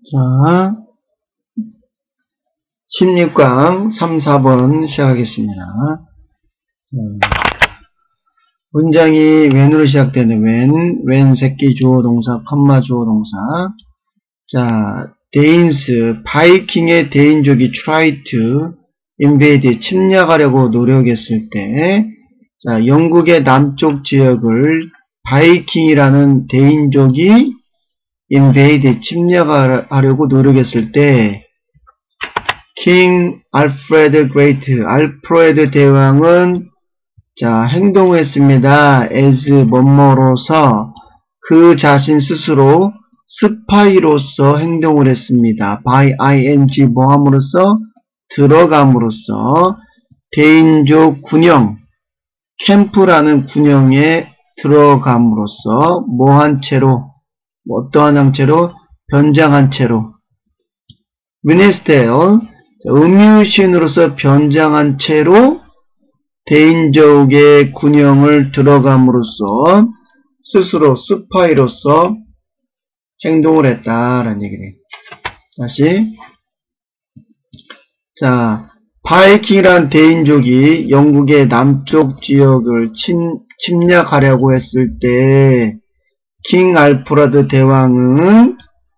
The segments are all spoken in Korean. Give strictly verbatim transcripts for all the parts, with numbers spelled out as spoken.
자, 십육 강 삼, 사 번 시작하겠습니다. 음, 문장이 when으로 시작되는 when, when 새끼 주어 동사, 컴마 주어 동사. 자, 데인스, 바이킹의 데인족이 try to invade, 침략하려고 노력했을 때, 자, 영국의 남쪽 지역을 바이킹이라는 데인족이 invade, 침략하려고 노력했을 때, 킹 알프레드 그레이트, 알프레드 대왕은 자 행동했습니다. as 뭐뭐로서 그 자신 스스로 스파이로서 행동을 했습니다. by ing 뭐함으로써 들어감으로써 대인족 군영 캠프라는 군영에 들어감으로써 뭐한 채로 어떠한 형체로 변장한 채로 미니스테어 음유신으로서 변장한 채로 대인족의 군영을 들어감으로써 스스로 스파이로서 행동을 했다라는 얘기네. 다시 자 바이킹이란 대인족이 영국의 남쪽 지역을 침, 침략하려고 했을 때 킹 알프레드 대왕은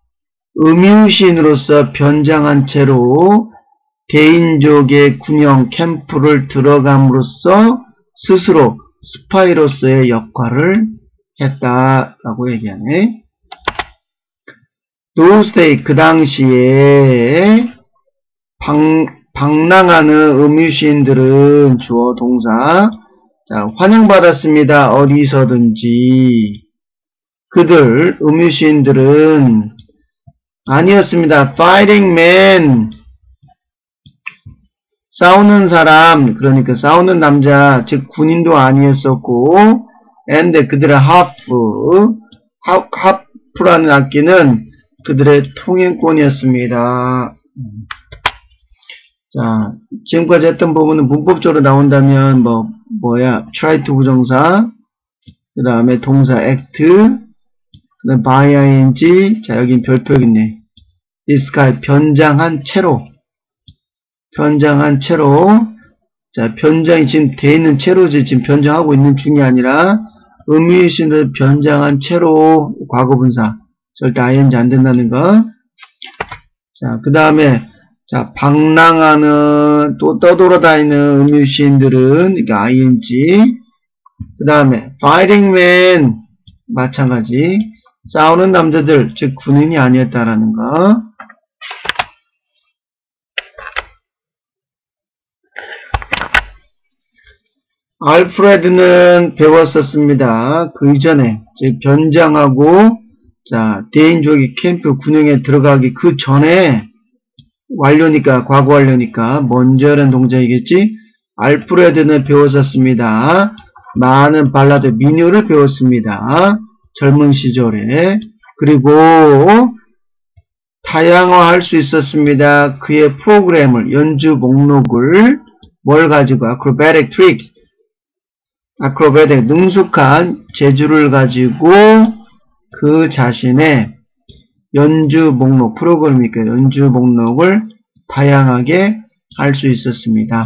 음유신으로서 변장한 채로 대인족의 군영 캠프를 들어감으로써 스스로 스파이로서의 역할을 했다라고 얘기하네. Those day, 그 당시에 방, 방랑하는 음유시인들은 주어 동사 자, 환영받았습니다. 어디서든지 그들 음유시인들은 아니었습니다. fighting men 싸우는 사람 그러니까 싸우는 남자 즉 군인도 아니었었고 and 그들의 하프 하프라는 악기는 그들의 통행권이었습니다. 자 지금까지 했던 부분은 문법적으로 나온다면 뭐 뭐야 try to 부정사 그 다음에 동사 act 그 다음 by ing 자 여긴 별표 있네. disguise 변장한 채로 변장한 채로 자 변장이 지금 돼 있는 채로지 지금 변장하고 있는 중이 아니라 음유신을 변장한 채로 과거분사 절대 ing 안 된다는 거. 자 그 다음에 자 방랑하는 또 떠돌아다니는 음유시인들은 이게 ing 그 다음에 fighting men 마찬가지 싸우는 남자들 즉 군인이 아니었다라는 거. 알프레드는 배웠었습니다. 그 이전에 즉 변장하고 자 대인족이 캠프 군영에 들어가기 그 전에 완료니까 과거 완료니까 먼저라는 동작이겠지. 알프레드는 배웠었습니다. 많은 발라드 민요를 배웠습니다. 젊은 시절에. 그리고 다양화할 수 있었습니다. 그의 프로그램을 연주 목록을 뭘 가지고 acrobatic trick 아크로바틱 능숙한 재주를 가지고 그 자신의 연주 목록 프로그램이니까 연주 목록을 다양하게 할 수 있었습니다.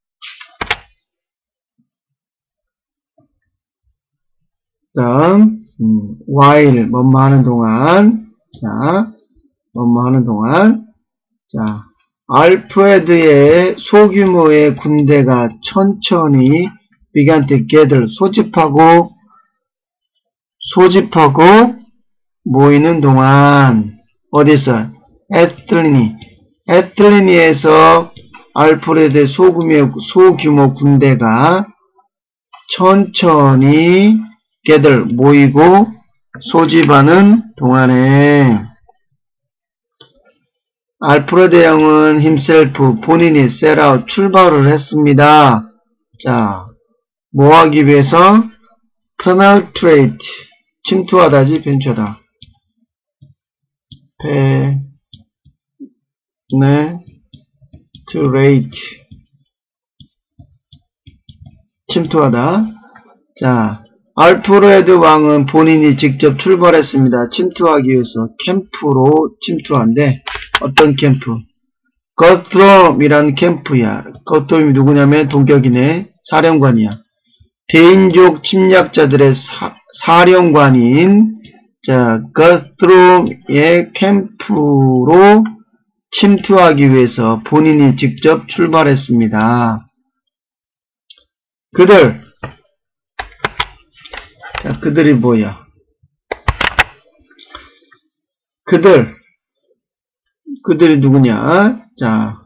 다음 음, while 뭐뭐 하는 동안 자 뭐뭐 하는 동안 자 알프레드의 소규모의 군대가 천천히 began to gather 소집하고 소집하고 모이는 동안 어디서 애틀리니 애틀리니에서 알프레드의 소규모, 소규모 군대가 천천히 gather 모이고 소집하는 동안에 알프레드 형은 himself 본인이 set out 출발을 했습니다. 자 뭐하기 위해서? penetrate 침투하다지 벤처다. penetrate 침투하다. 자 알프레드 왕은 본인이 직접 출발했습니다. 침투하기 위해서 캠프로 침투한데 어떤 캠프? 거트롬이란 캠프야. 거트롬이 누구냐면 동격이네. 사령관이야. 대인족 침략자들의 사, 사령관인 자 거트롬의 캠프로 침투하기 위해서 본인이 직접 출발했습니다. 그들 자 그들이 뭐야? 그들 그들이 누구냐? 자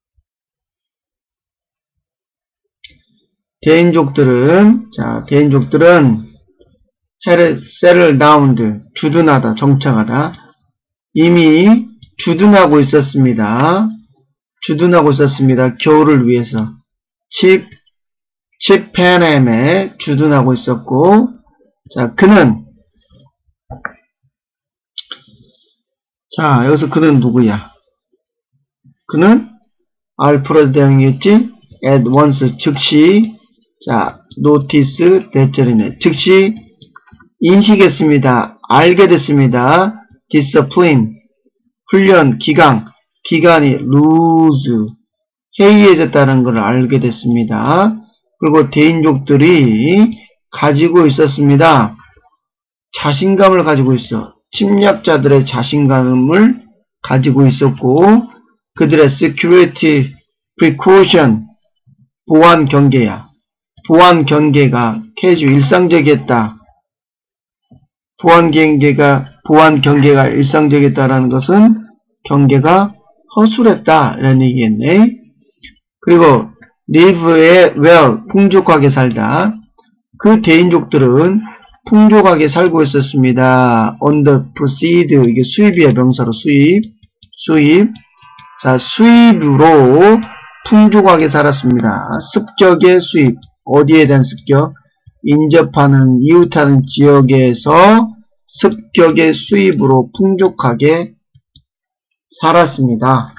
대인족들은 자 대인족들은 settle down 주둔하다 정착하다 이미 주둔하고 있었습니다. 주둔하고 있었습니다. 겨울을 위해서 칩 칩펜햄에 주둔하고 있었고 자 그는 자 여기서 그는 누구야? 그는 알프레드 대왕이었지? at once 즉시 자 notice 대절이네 즉시 인식했습니다. 알게 됐습니다. discipline 훈련 기강 기간이 lose 해이해졌다는 걸 알게 됐습니다. 그리고 대인족들이 가지고 있었습니다. 자신감을 가지고 있어. 침략자들의 자신감을 가지고 있었고 그들의 security precaution 보안 경계야. 보안 경계가 캐주 일상적이었다. 보안 경계가 보안 경계가 일상적이었다라는 것은 경계가 허술했다 라는 얘기겠네. 그리고 live에 well 풍족하게 살다. 그 대인족들은 풍족하게 살고 있었습니다. on the proceed 이게 수입이야 명사로 수입 수입 자 수입으로 풍족하게 살았습니다. 습격의 수입 어디에 대한 습격? 인접하는 이웃하는 지역에서 습격의 수입으로 풍족하게 살았습니다.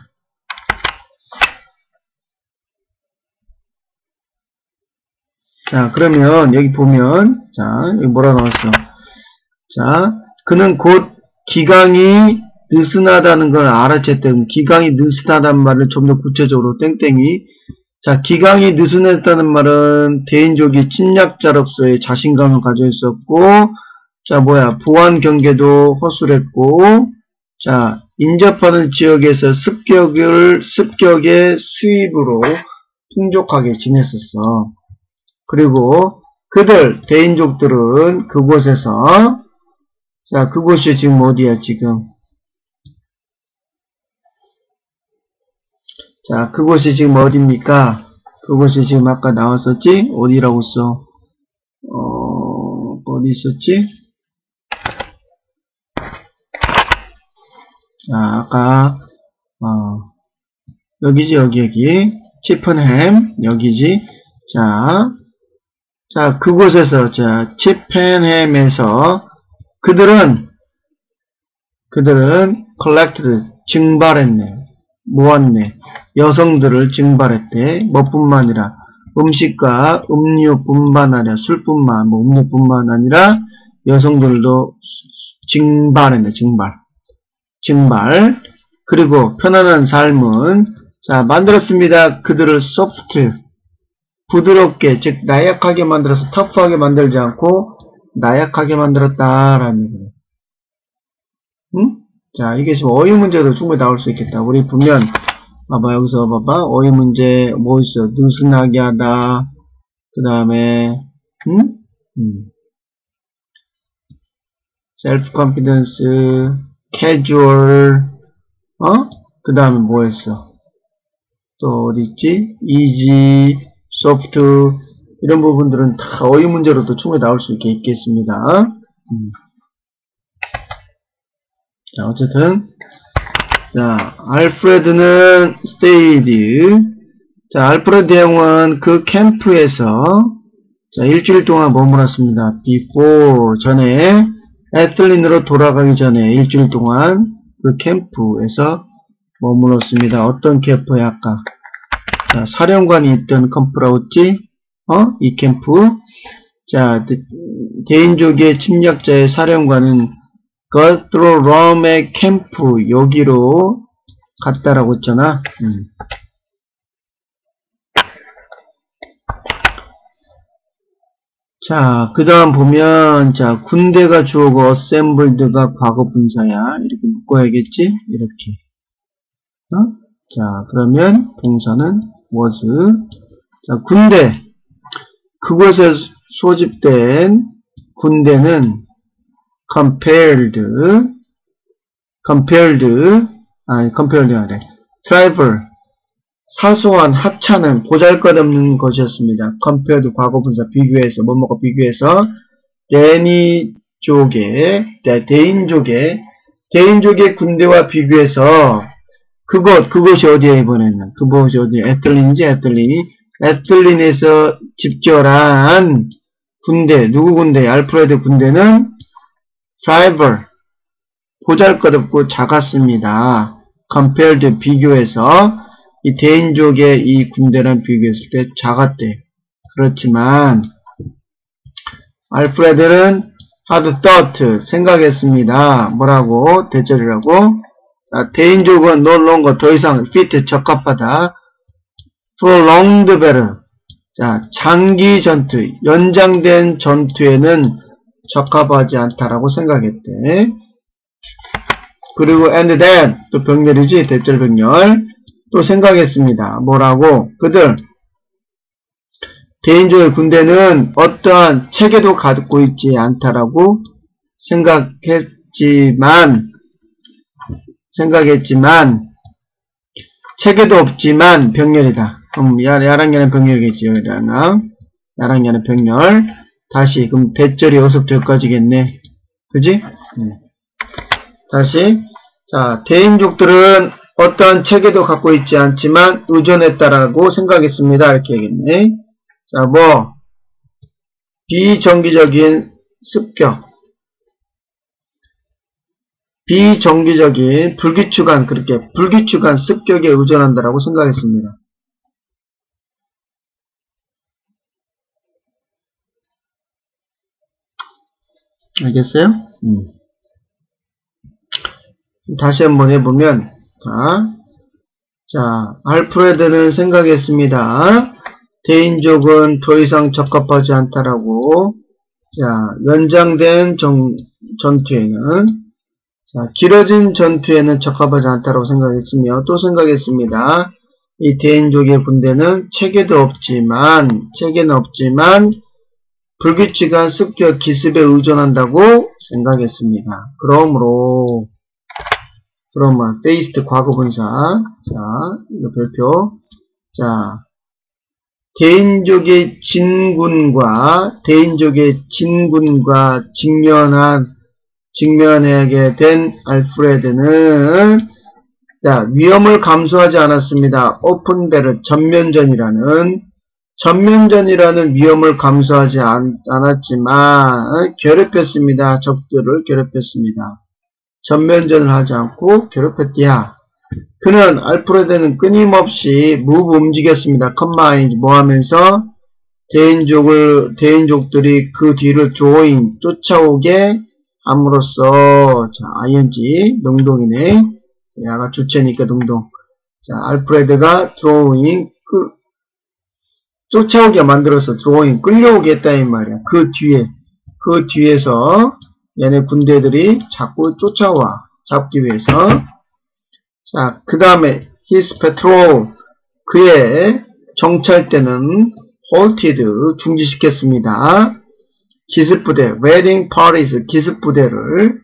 자 그러면 여기 보면 자 여기 뭐라 나왔어? 자 그는 곧 기강이 느슨하다는 걸 알아챘던 기강이 느슨하다는 말을 좀 더 구체적으로 땡땡이 자 기강이 느슨했다는 말은 대인족이 침략자로서의 자신감을 가지고 있었고 자 뭐야 보안 경계도 허술했고 자 인접하는 지역에서 습격을 습격의 수입으로 풍족하게 지냈었어. 그리고 그들 대인족들은 그곳에서 자 그곳이 지금 어디야 지금 자 그곳이 지금 어디입니까? 그곳이 지금 아까 나왔었지? 어디라고 써? 어 어디 있었지? 자 아까 어 여기지 여기 여기 치픈햄 여기지 자 자 그곳에서 자 치펜햄에서 그들은 그들은 collected 증발했네 모았네 여성들을 증발했대 뭐뿐만 아니라 음식과 음료뿐만 아니라 술뿐만 뭐 음료뿐만 아니라 여성들도 증발했네 증발 증발 그리고 편안한 삶은 자 만들었습니다. 그들을 soft 부드럽게 즉 나약하게 만들어서 터프하게 만들지 않고 나약하게 만들었다라는 얘기예요. 응? 자 이게 지금 어휘 문제도 충분히 나올 수 있겠다. 우리 보면 봐봐 여기서 봐봐 어휘 문제 뭐 있어 느슨하게 하다 그 다음에 응? 음. self confidence casual 어? 그 다음에 뭐 했어 또 어디 있지 easy soft 이런 부분들은 다 어휘 문제로도 충분히 나올 수 있게 있겠습니다. 음. 자 어쨌든 자 알프레드는 stayed 자 알프레드 대왕은 그 캠프에서 자 일주일 동안 머물렀습니다. before 전에 에틀린으로 돌아가기 전에 일주일 동안 그 캠프에서 머물렀습니다. 어떤 캠프야 아까 자, 사령관이 있던 캠프라고 했지? 어? 이 캠프. 자, 대인족의 침략자의 사령관은 거트로럼의 캠프 여기로 갔다라고 했잖아. 음. 자, 그 다음 보면, 자, 군대가 주어고 assembled가 과거 분사야. 이렇게 묶어야겠지? 이렇게. 어? 자, 그러면 동사는 was. 자, 군대. 그곳에 소집된 군대는 compared, compared, 아니, compared가 아니라, tribal, 사소한 하찮은 보잘것없는 것이었습니다. compared 과거분사 비교해서 뭐뭐가 비교해서 데니족의 대인족의 대인족의 군대와 비교해서 그곳 그곳이 어디에 이번에는 그곳이 어디에 에틀린인지 에틀린이 에틀린에서 집결한 군대 누구 군대 알프레드 군대는 tribal 보잘것없고 작았습니다. compared 비교해서 이 대인족의 이 군대랑 비교했을 때 작았대. 그렇지만 알프레드는 had thought 생각했습니다. 뭐라고? 대절이라고. 자, 대인족은 no longer 더 이상 fit 적합하다. prolonged battle. 자, 장기 전투, 연장된 전투에는 적합하지 않다라고 생각했대. 그리고 and that 또 병렬이지 대절 병렬. 또 생각했습니다. 뭐라고? 그들 대인족의 군대는 어떠한 체계도 갖고 있지 않다라고 생각했지만 생각했지만 체계도 없지만 병렬이다. 그럼 야랑야는 병렬이겠지요. 야랑 야랑야는 병렬. 다시 그럼 대절이 어서부터 여기까지겠네. 그지? 네. 다시 자 대인족들은 어떠한 체계도 갖고 있지 않지만 의존했다라고 생각했습니다. 이렇게 얘기했네. 자, 뭐 비정기적인 습격, 비정기적인 불규칙한 그렇게 불규칙한 습격에 의존한다라고 생각했습니다. 알겠어요? 음. 다시 한번 해보면. 자, 자, 알프레드는 생각했습니다. 대인족은 더 이상 적합하지 않다라고. 자, 연장된 정, 전투에는, 자, 길어진 전투에는 적합하지 않다라고 생각했으며, 또 생각했습니다. 이 대인족의 군대는 체계도 없지만, 체계는 없지만, 불규칙한 습격 기습에 의존한다고 생각했습니다. 그러므로, 그러면 based 과거분사. 자, 이거 별표. 자, 대인족의 진군과 대인족의 진군과 직면한 직면하게 된 알프레드는 자, 위험을 감수하지 않았습니다. 오픈베르 전면전이라는 전면전이라는 위험을 감수하지 않, 않았지만 괴롭혔습니다. 적들을 괴롭혔습니다. 전면전을 하지 않고 괴롭혔디야. 그는 알프레드는 끊임없이 move 움직였습니다. combine 뭐 하면서 대인족을 대인족들이 그 뒤를 drawing 쫓아오게 함으로써 자 ing 능동이네. 야가 주체니까 능동. 자 알프레드가 drawing 그 쫓아오게 만들어서 drawing 끌려오게 했다 이 말이야. 그 뒤에 그 뒤에서 얘네 군대들이 자꾸 쫓아와 잡기 위해서. 자, 그 다음에 his patrol 그의 정찰대는 halted 중지시켰습니다. 기습부대 wedding parties 기습부대를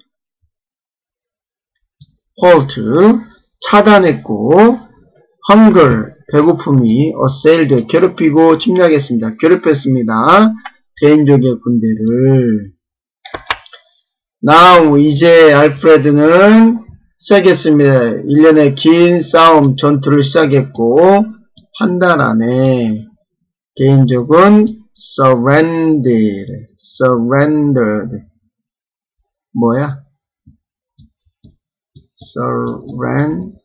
halt 차단했고 hunger 배고픔이 assailed 괴롭히고 침략했습니다. 괴롭혔습니다. 대인족의 군대를. now 이제 알프레드는 시작했습니다. 일 년의 긴 싸움 전투를 시작했고 한 달 안에 대인족은 surrendered surrendered 뭐야? surrendered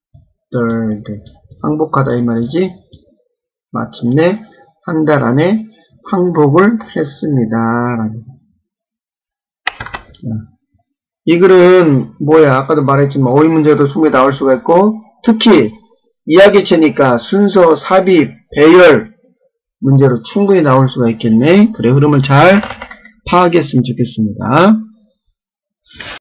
항복하다 이 말이지. 마침내 한 달 안에 항복을 했습니다. 이 글은 뭐야? 아까도 말했지만 어휘 문제도 충분히 나올 수가 있고, 특히 이야기체니까 순서, 삽입, 배열 문제로 충분히 나올 수가 있겠네. 그래, 흐름을 잘 파악했으면 좋겠습니다.